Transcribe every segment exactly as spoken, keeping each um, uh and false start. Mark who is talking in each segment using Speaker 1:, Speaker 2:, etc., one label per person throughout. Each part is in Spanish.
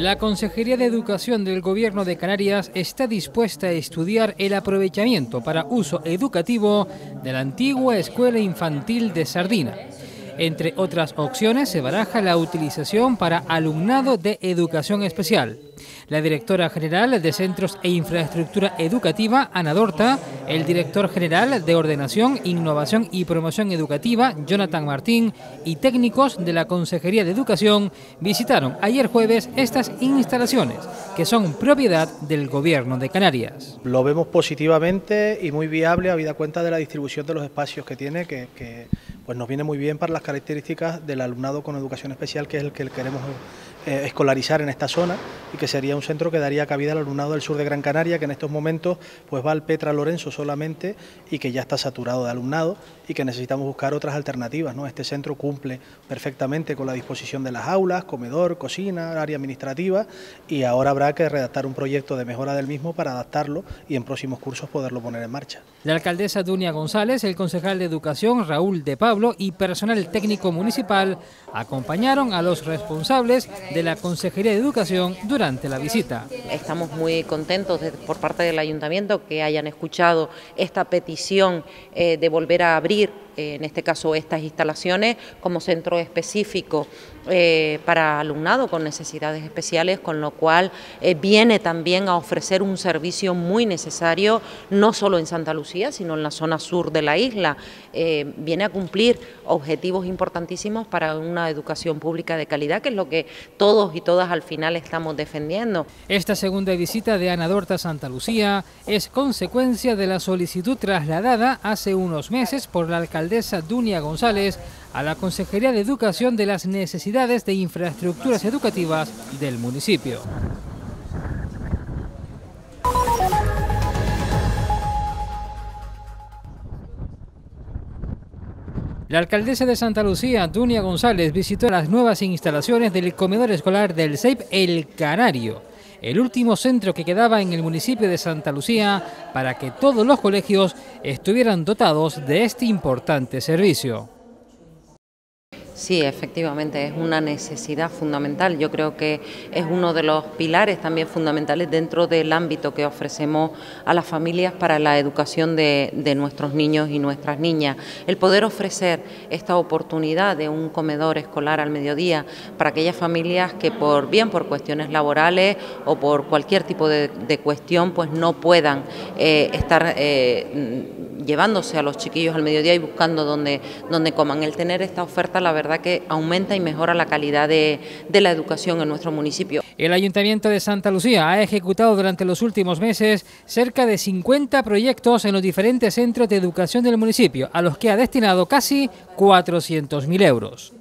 Speaker 1: La Consejería de Educación del Gobierno de Canarias está dispuesta a estudiar el aprovechamiento para uso educativo de la antigua Escuela Infantil de Sardina. Entre otras opciones, se baraja la utilización para alumnado de educación especial. La directora general de Centros e Infraestructura Educativa, Ana Dorta, el director general de Ordenación, Innovación y Promoción Educativa, Jonathan Martín, y técnicos de la Consejería de Educación visitaron ayer jueves estas instalaciones, que son propiedad del Gobierno de Canarias.
Speaker 2: Lo vemos positivamente y muy viable, habida cuenta de la distribución de los espacios que tiene, que, que pues nos viene muy bien para las características del alumnado con educación especial, que es el que queremos eh, escolarizar en esta zona, y que sería un centro que daría cabida al alumnado del sur de Gran Canaria, que en estos momentos pues va al Petra Lorenzo solamente y que ya está saturado de alumnado y que necesitamos buscar otras alternativas, ¿no? Este centro cumple perfectamente con la disposición de las aulas, comedor, cocina, área administrativa, y ahora habrá que redactar un proyecto de mejora del mismo para adaptarlo y en próximos cursos poderlo poner en marcha.
Speaker 1: La alcaldesa Dunia González, el concejal de Educación Raúl de Pablo y personal técnico municipal acompañaron a los responsables de la Consejería de Educación durante la visita.
Speaker 3: Estamos muy contentos de, por parte del Ayuntamiento, que hayan escuchado esta petición eh, de volver a abrir, eh, en este caso estas instalaciones, como centro específico eh, para alumnado con necesidades especiales, con lo cual eh, viene también a ofrecer un servicio muy necesario, no solo en Santa Lucía, sino en la zona sur de la isla. Eh, viene a cumplir objetivos importantísimos para una educación pública de calidad, que es lo que todos y todas al final estamos defendiendo.
Speaker 1: Esta segunda visita de Ana Dorta a Santa Lucía es consecuencia de la solicitud trasladada hace unos meses por la alcaldesa Dunia González a la Consejería de Educación de las necesidades de infraestructuras educativas del municipio. La alcaldesa de Santa Lucía, Dunia González, visitó las nuevas instalaciones del comedor escolar del C E I P El Canario, el último centro que quedaba en el municipio de Santa Lucía para que todos los colegios estuvieran dotados de este importante servicio.
Speaker 3: Sí, efectivamente, es una necesidad fundamental. Yo creo que es uno de los pilares también fundamentales dentro del ámbito que ofrecemos a las familias para la educación de, de nuestros niños y nuestras niñas. El poder ofrecer esta oportunidad de un comedor escolar al mediodía para aquellas familias que por bien por cuestiones laborales o por cualquier tipo de, de cuestión pues no puedan eh, estar eh, llevándose a los chiquillos al mediodía y buscando donde, donde coman. El tener esta oferta, la verdad que aumenta y mejora la calidad de, de la educación en nuestro municipio.
Speaker 1: El Ayuntamiento de Santa Lucía ha ejecutado durante los últimos meses cerca de cincuenta proyectos en los diferentes centros de educación del municipio, a los que ha destinado casi cuatrocientos mil euros.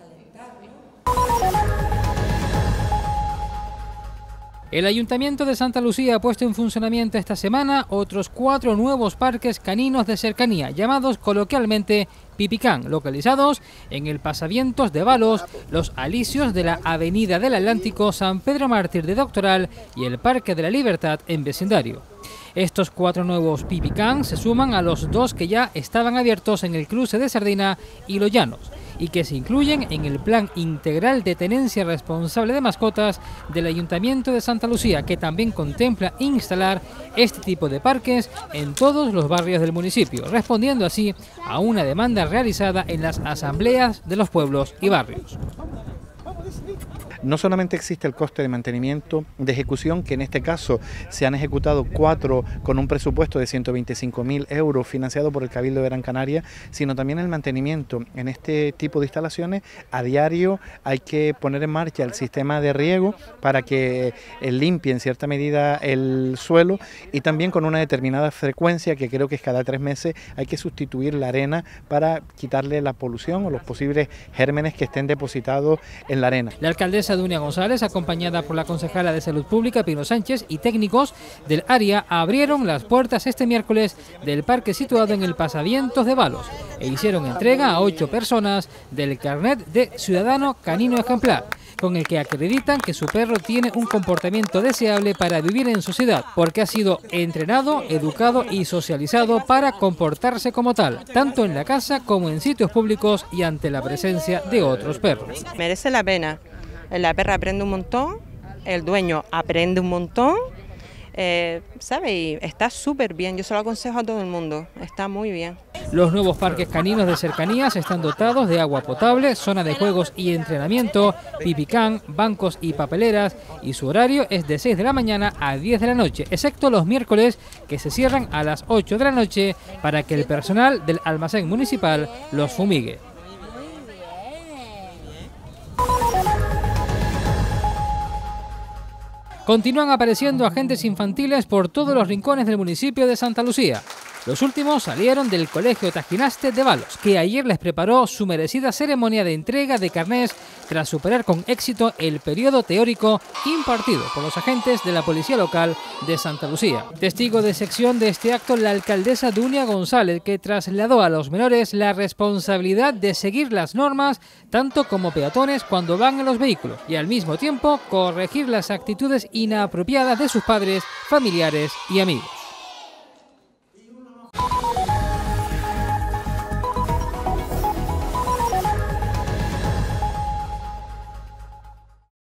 Speaker 1: El Ayuntamiento de Santa Lucía ha puesto en funcionamiento esta semana otros cuatro nuevos parques caninos de cercanía, llamados coloquialmente Pipicán, localizados en el Pasavientos de Balos, los Alicios de la Avenida del Atlántico, San Pedro Mártir de Doctoral y el Parque de la Libertad en vecindario. Estos cuatro nuevos Pipicán se suman a los dos que ya estaban abiertos en el cruce de Sardina y Los Llanos, y que se incluyen en el Plan Integral de Tenencia Responsable de Mascotas del Ayuntamiento de Santa Lucía, que también contempla instalar este tipo de parques en todos los barrios del municipio, respondiendo así a una demanda realizada en las asambleas de los pueblos y barrios.
Speaker 4: No solamente existe el coste de mantenimiento, de ejecución, que en este caso se han ejecutado cuatro con un presupuesto de ciento veinticinco mil euros financiado por el Cabildo de Gran Canaria, sino también el mantenimiento. En este tipo de instalaciones a diario hay que poner en marcha el sistema de riego para que limpie en cierta medida el suelo, y también con una determinada frecuencia, que creo que es cada tres meses, hay que sustituir la arena para quitarle la polución o los posibles gérmenes que estén depositados en la arena.
Speaker 1: La alcaldesa Dunia González, acompañada por la concejala de Salud Pública Pino Sánchez y técnicos del área, abrieron las puertas este miércoles del parque situado en el Pasavientos de Balos e hicieron entrega a ocho personas del carnet de ciudadano canino ejemplar, con el que acreditan que su perro tiene un comportamiento deseable para vivir en sociedad, porque ha sido entrenado, educado y socializado para comportarse como tal, tanto en la casa como en sitios públicos y ante la presencia de otros perros.
Speaker 5: Merece la pena. La perra aprende un montón el dueño aprende un montón, eh, ¿sabe? Y está súper bien, yo se lo aconsejo a todo el mundo, está muy bien.
Speaker 1: Los nuevos parques caninos de cercanías están dotados de agua potable, zona de juegos y entrenamiento, pipicán, bancos y papeleras, y su horario es de seis de la mañana a diez de la noche, excepto los miércoles, que se cierran a las ocho de la noche para que el personal del almacén municipal los fumigue. Continúan apareciendo agentes infantiles por todos los rincones del municipio de Santa Lucía. Los últimos salieron del Colegio Tajinaste de Balos, que ayer les preparó su merecida ceremonia de entrega de carnés tras superar con éxito el periodo teórico impartido por los agentes de la Policía Local de Santa Lucía. Testigo de sección de este acto, la alcaldesa Dunia González, que trasladó a los menores la responsabilidad de seguir las normas, tanto como peatones cuando van en los vehículos, y al mismo tiempo corregir las actitudes inapropiadas de sus padres, familiares y amigos.